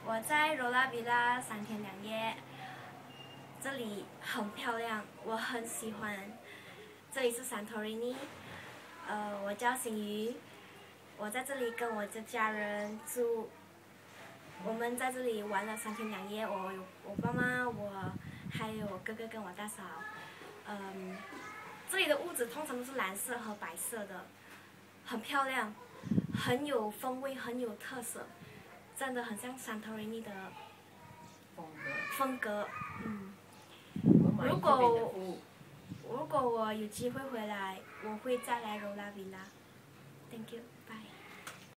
我在罗拉维拉3天2夜，这里很漂亮，我很喜欢。这里是桑托利尼，我叫新瑜，我在这里跟我的家人住，我们在这里玩了3天2夜，我有我爸妈，我还有我哥哥跟我大嫂。这里的屋子通常都是蓝色和白色的，很漂亮，很有风味，很有特色，真的很像桑托利尼的风格。如果我有机会回来，我会再来罗拉维拉。Thank you， bye。